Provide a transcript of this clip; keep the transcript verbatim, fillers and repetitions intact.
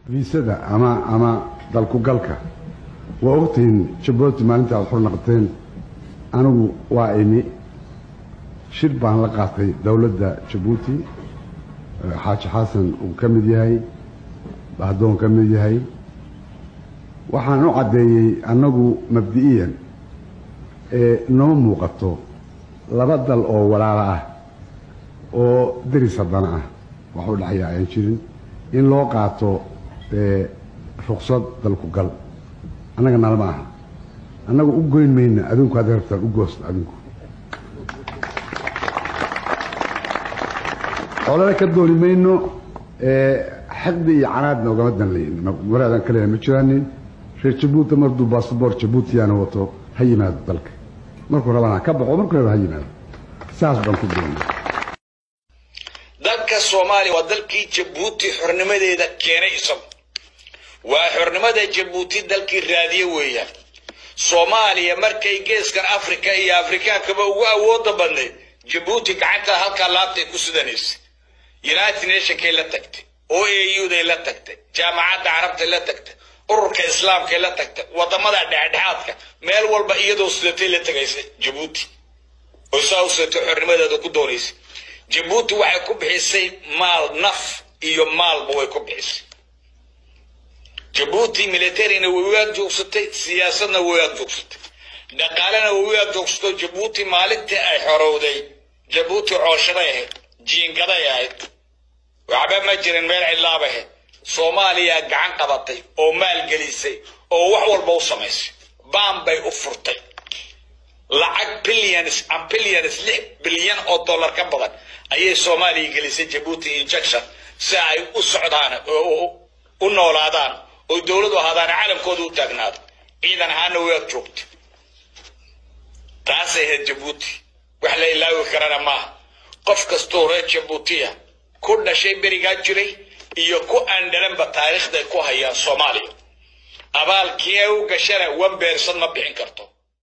فيسدا أما أما دالكو قلكا وأختين جبوتي ما أنت على نقطتين أنا وائمي شربان لقاطي دولة جبوتي حاج حسن وكمل يهي بعدهم كمل يهي وحنو عدي أنه مبدئيا نوم موقته لبدل أو ولا أو درس الضناء وحول الحياة ينشرين إن لو قاتو رخصة دلكو قل أنا قلنا لماها أنا أقول مين أدونك هذا رفتر أقوست أدونك أولا كدولي مينو حدي عنادنا وقمدنا لين ولا كلام مجراني في جبوتي مرضو باسبور جبوتي أنا وطو هي ما دلك مركو ربنا كبح ومركو هي ما ساس بنكو دولنا دلك الصومالي ودلكي جبوتي حرنمدي دا كيني إسم وحرنمدي جبوتي دلكي الرادية ويا صوماليا مركي جيس كان أفريكا يا أفريكا كبا ووضا بني جبوتي كعنتا هالكا لابتي كسودانيس يونايتد نيشن كي لا تكتي او اي يو دي لا تكتي جامعات عربتي لا تكتي ururka islaamka la tagta wadamada dhexdhexaadka meel walba iyadoo sidatay la tagaysay Djibouti oo saawsatay xornimadeeda ku doonaysay Djibouti waxay ku bixisay maal naf iyo maalba way ku bixisay Djibouti military-na way joogsatay siyaasadna way joogsatay dhaqaalena way joogsatay Djibouti maalintii ay xorowday Djibouti cooshaday jiingaday ahayd waxba ma jirin meel cilaabahay Soomaaliya gacan qabatay oo maal gelisay oo wax walba u samaysay baanbay u furtay lacag billions and billions lix bilyan oo dollar ka badan ayay Soomaaliya gelisay Djibouti injection si ay u socdaan oo u noolaadaan oo dawladdu hadaan caalamkooda u taagnaado ciidan ahaan way joogtay taasay Djibouti wax la ilaawi karana ma qof kastoo reer Djibouti ku dhashay beriga jiray iyo ku aandalanba taariikhda ku haya Soomaaliya abaalkii uu gashana one percent ma bixin karto